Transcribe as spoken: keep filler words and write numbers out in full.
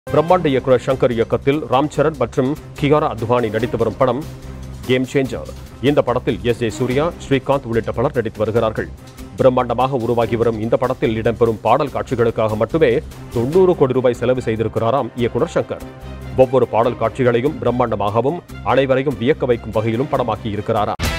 பிரம்மாண்ட இயக்குனர் சங்கர் இயக்கத்தில் ராம் சரண் மற்றும் கியாரா அத்வானி நடித்து வரும் படம் கேம் சேஞ்சர். இந்த படத்தில் எஸ் ஜே சூர்யா, ஸ்ரீகாந்த் உள்ளிட்ட பலர் நடித்து வருகிறார்கள். பிரம்மாண்டமாக உருவாகி வரும் இந்த படத்தில் இடம்பெறும் பாடல் காட்சிகளுக்காக மட்டுமே தொண்ணூறு கோடி ரூபாய் செலவு செய்திருக்கிறாராம் இயக்குனர் சங்கர். ஒவ்வொரு பாடல் காட்சிகளையும் பிரம்மாண்டமாகவும் அனைவரையும் வியக்க வைக்கும் வகையிலும் படமாக்கி இருக்கிறாராம்.